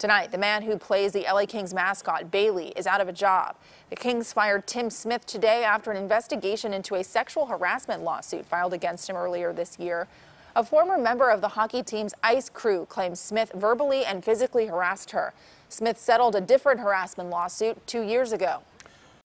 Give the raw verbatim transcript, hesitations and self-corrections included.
Tonight, the man who plays the L A Kings mascot, Bailey, is out of a job. The Kings fired Tim Smith today after an investigation into a sexual harassment lawsuit filed against him earlier this year. A former member of the hockey team's ice crew claims Smith verbally and physically harassed her. Smith settled a different harassment lawsuit two years ago.